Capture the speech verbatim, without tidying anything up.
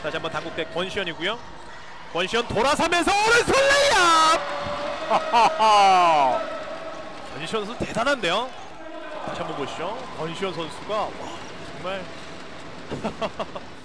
다시 한번 당국대 권시현이고요. 권시현 돌아서면서 오른손 레이업! 권시현 선수 대단한데요. 다시 한번 보시죠. 권시현 선수가 와, 정말